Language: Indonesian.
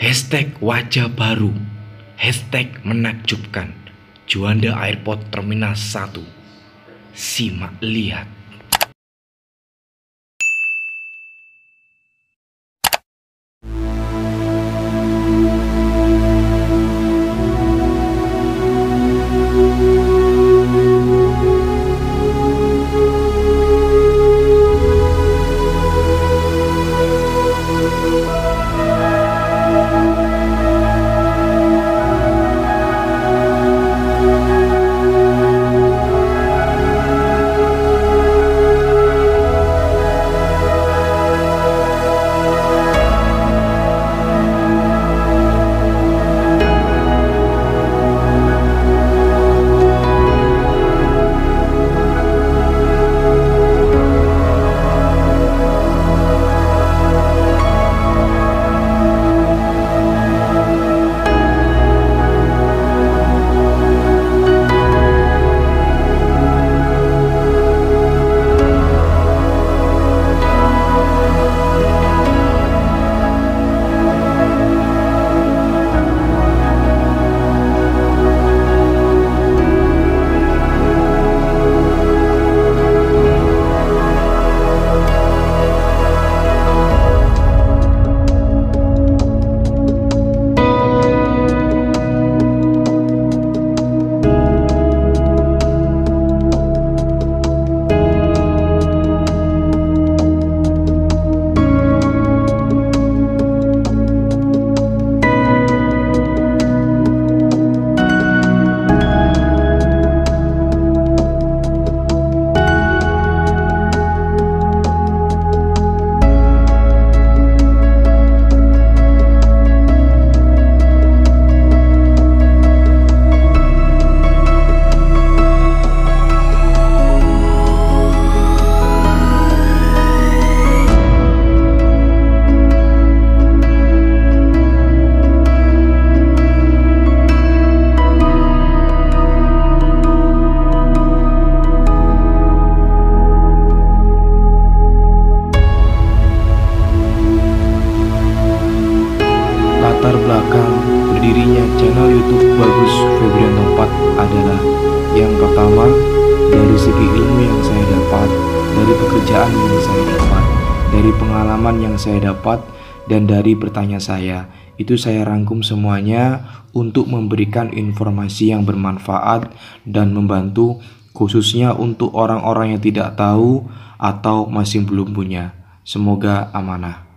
Hashtag wajah baru, hashtag menakjubkan, Juanda Airport Terminal 1. Simak lihat. Latar belakang berdirinya channel YouTube Bagus Febrianto 4 adalah yang pertama, dari segi ilmu yang saya dapat, dari pekerjaan yang saya dapat, dari pengalaman yang saya dapat, dan dari bertanya saya. Itu saya rangkum semuanya untuk memberikan informasi yang bermanfaat dan membantu, khususnya untuk orang-orang yang tidak tahu atau masih belum punya. Semoga amanah.